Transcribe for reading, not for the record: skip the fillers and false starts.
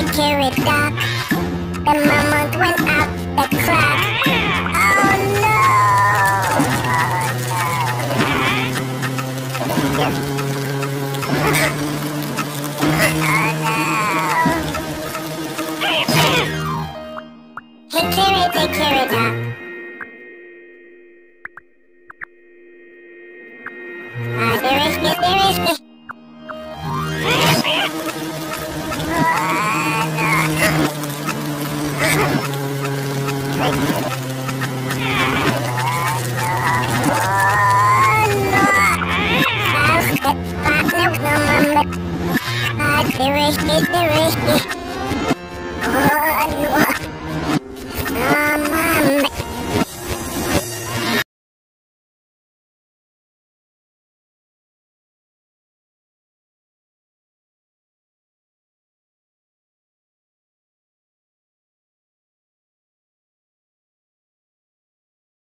Hickory dock. The moment went out the crack. Oh no! Hickory dickory dock. Seriously. Seriously.